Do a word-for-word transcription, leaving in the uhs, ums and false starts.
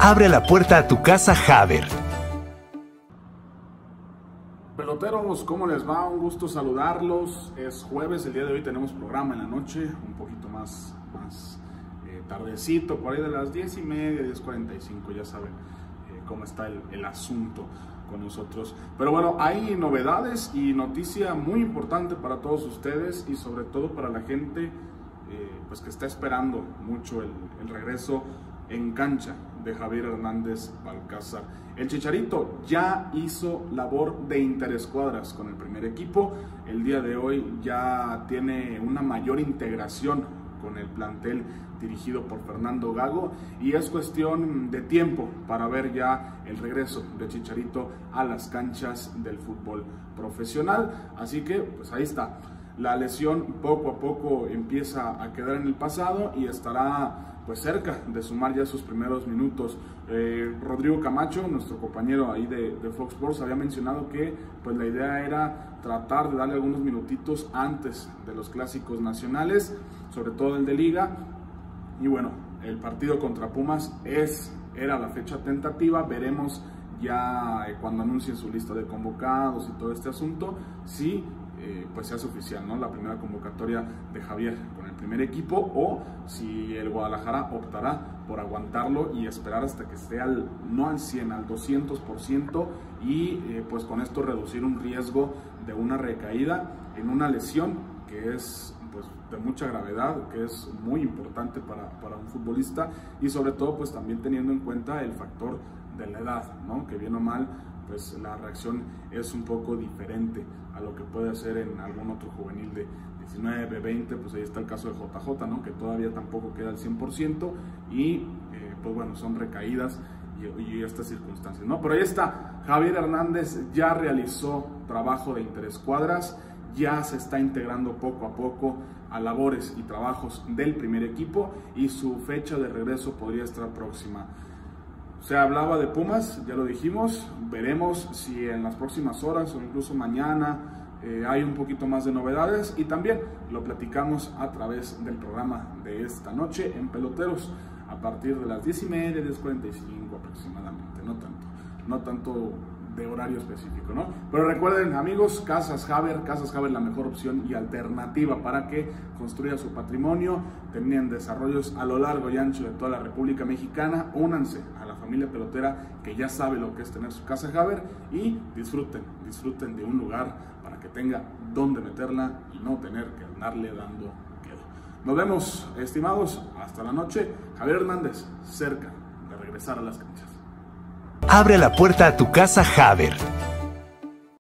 Abre la puerta a tu casa Haber. Peloteros, ¿cómo les va? Un gusto saludarlos. Es jueves, el día de hoy tenemos programa en la noche, un poquito más, más eh, tardecito, por ahí de las diez y media, diez cuarenta y cinco, ya saben eh, cómo está el, el asunto con nosotros. Pero bueno, hay novedades y noticia muy importante para todos ustedes y sobre todo para la gente eh, pues que está esperando mucho el, el regreso en cancha de Javier Hernández Balcázar. El Chicharito ya hizo labor de interescuadras con el primer equipo. El día de hoy ya tiene una mayor integración con el plantel dirigido por Fernando Gago y es cuestión de tiempo para ver ya el regreso de Chicharito a las canchas del fútbol profesional. Así que pues ahí está. La lesión poco a poco empieza a quedar en el pasado y estará pues cerca de sumar ya sus primeros minutos. Eh, Rodrigo Camacho, nuestro compañero ahí de, de Fox Sports, había mencionado que pues la idea era tratar de darle algunos minutitos antes de los clásicos nacionales, sobre todo el de Liga. Y bueno, el partido contra Pumas es, era la fecha tentativa. Veremos ya eh, cuando anuncien su lista de convocados y todo este asunto, si Eh, pues sea oficial, ¿no? La primera convocatoria de Javier con el primer equipo, o si el Guadalajara optará por aguantarlo y esperar hasta que esté al, no al cien, al doscientos por ciento y eh, pues con esto reducir un riesgo de una recaída en una lesión que es pues de mucha gravedad, que es muy importante para, para un futbolista y sobre todo pues también teniendo en cuenta el factor de la edad, ¿no? Que bien o mal pues la reacción es un poco diferente a lo que puede hacer en algún otro juvenil de diecinueve, veinte, pues ahí está el caso de J J, ¿no? Que todavía tampoco queda al cien por ciento y eh, pues bueno, son recaídas y, y estas circunstancias, ¿no? Pero ahí está, Javier Hernández ya realizó trabajo de interescuadras, ya se está integrando poco a poco a labores y trabajos del primer equipo y su fecha de regreso podría estar próxima. Se hablaba de Pumas, ya lo dijimos, veremos si en las próximas horas o incluso mañana eh, hay un poquito más de novedades y también lo platicamos a través del programa de esta noche en Peloteros a partir de las diez y media, diez cuarenta y cinco aproximadamente, no tanto, no tanto de horario específico, ¿no? Pero recuerden, amigos, Casas Haber, Casas Haber, la mejor opción y alternativa para que construya su patrimonio. Tienen desarrollos a lo largo y ancho de toda la República Mexicana. Únanse a la familia pelotera que ya sabe lo que es tener su Casa Haber y disfruten, disfruten de un lugar para que tenga dónde meterla y no tener que andarle dando quedo. Nos vemos, estimados, hasta la noche. Javier Hernández, cerca de regresar a las canchas. Abre la puerta a tu casa Haber.